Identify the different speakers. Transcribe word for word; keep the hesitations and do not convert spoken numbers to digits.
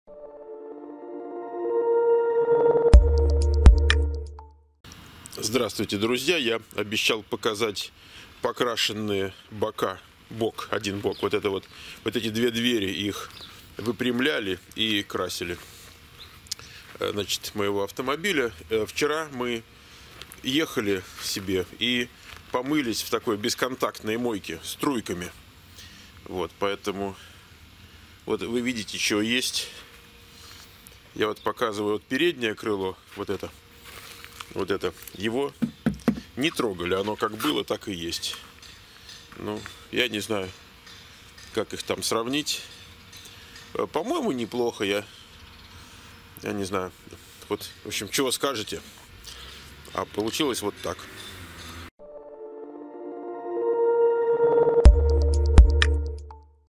Speaker 1: Здравствуйте, друзья! Я обещал показать покрашенные бока, бок, один бок, вот это вот, вот эти две двери, их выпрямляли и красили, значит, моего автомобиля. Вчера мы ехали себе и помылись в такой бесконтактной мойке струйками. Вот, поэтому вот вы видите, что есть. Я вот показываю вот переднее крыло, вот это. Вот это, его не трогали, оно как было, так и есть. Ну, я не знаю, как их там сравнить. По-моему, неплохо, я, я не знаю. Вот, в общем, чего скажете? А получилось вот так.